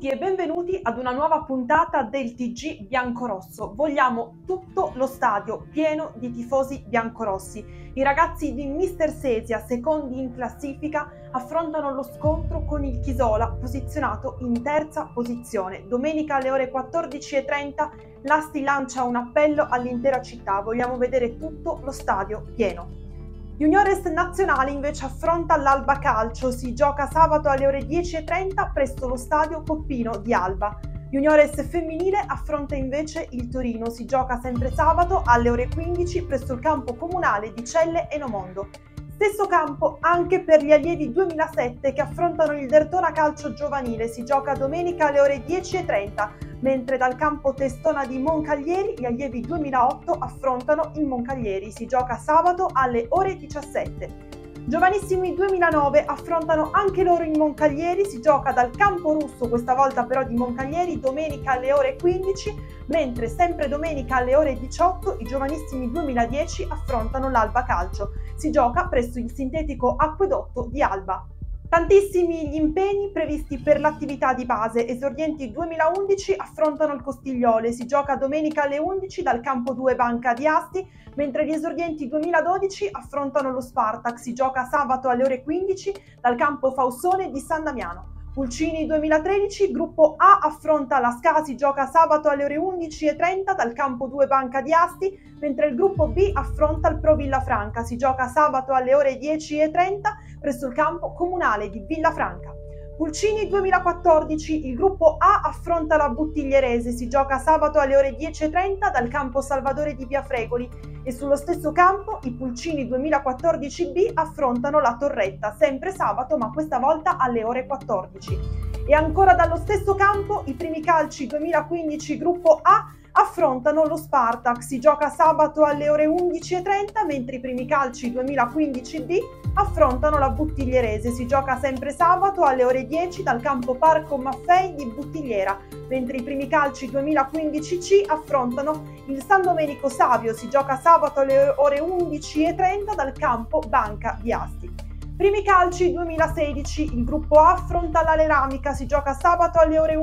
tutti e benvenuti ad una nuova puntata del TG biancorosso. Vogliamo tutto lo stadio pieno di tifosi biancorossi. I ragazzi di Mister Sesia, secondi in classifica, affrontano lo scontro con il Chisola, posizionato in terza posizione. Domenica alle ore 14:30 l'Asti lancia un appello all'intera città. Vogliamo vedere tutto lo stadio pieno. Juniores Nazionale invece affronta l'Alba Calcio, si gioca sabato alle ore 10:30 presso lo stadio Coppino di Alba. Juniores Femminile affronta invece il Torino, si gioca sempre sabato alle ore 15 presso il campo comunale di Celle e Nomondo. Stesso campo anche per gli allievi 2007 che affrontano il Dertona Calcio Giovanile, si gioca domenica alle ore 10:30, mentre dal campo Testona di Moncaglieri gli allievi 2008 affrontano il Moncaglieri, si gioca sabato alle ore 17. Giovanissimi 2009 affrontano anche loro il Moncaglieri, si gioca dal campo russo, questa volta però di Moncaglieri, domenica alle ore 15, mentre sempre domenica alle ore 18 i giovanissimi 2010 affrontano l'Alba Calcio, si gioca presso il sintetico Acquedotto di Alba. Tantissimi gli impegni previsti per l'attività di base. Esordienti 2011 affrontano il Costigliole, si gioca domenica alle 11 dal campo 2 Banca di Asti, mentre gli esordienti 2012 affrontano lo Spartak, si gioca sabato alle ore 15 dal campo Faussone di San Damiano. Pulcini 2013, gruppo A affronta la SCA, si gioca sabato alle ore 11:30 dal campo 2 Banca di Asti, mentre il gruppo B affronta il Pro Villafranca, si gioca sabato alle ore 10:30 presso il campo comunale di Villafranca. Pulcini 2014, il gruppo A affronta la Buttiglierese, si gioca sabato alle ore 10:30 dal campo Salvadore di Via Fregoli e sullo stesso campo i Pulcini 2014B affrontano la Torretta, sempre sabato ma questa volta alle ore 14. E ancora dallo stesso campo i Primi Calci 2015 gruppo A affrontano lo Spartak, si gioca sabato alle ore 11:30, mentre i Primi Calci 2015B affrontano la Buttiglierese, si gioca sempre sabato alle ore 10 dal campo Parco Maffei di Buttigliera, mentre i Primi Calci 2015C affrontano il San Domenico Savio, si gioca sabato alle ore 11:30 dal campo Banca di Asti. Primi Calci 2016, il gruppo A affronta la Leramica, si gioca sabato alle ore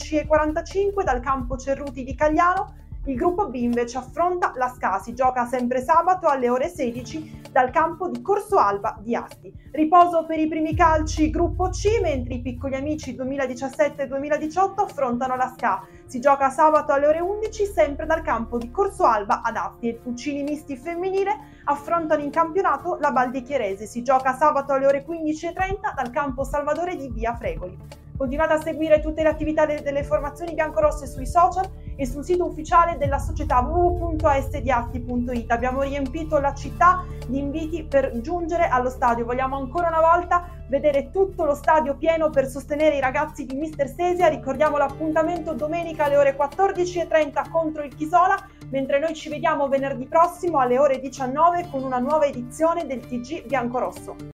11:45 dal campo Cerruti di Cagliano. Il gruppo B invece affronta la SCA, si gioca sempre sabato alle ore 16 dal campo di Corso Alba di Asti. Riposo per i Primi Calci gruppo C, mentre i Piccoli Amici 2017-2018 affrontano la SCA. Si gioca sabato alle ore 11 sempre dal campo di Corso Alba ad Asti e il Pulcini Misti Femminile affrontano in campionato la Baldicchierese. Si gioca sabato alle ore 15:30 dal campo Salvadore di Via Fregoli. Continuate a seguire tutte le attività delle formazioni biancorosse sui social e sul sito ufficiale della società www.asdiasti.it. Abbiamo riempito la città di inviti per giungere allo stadio. Vogliamo ancora una volta vedere tutto lo stadio pieno per sostenere i ragazzi di Mister Sesia. Ricordiamo l'appuntamento domenica alle ore 14:30 contro il Chisola, mentre noi ci vediamo venerdì prossimo alle ore 19 con una nuova edizione del TG biancorosso.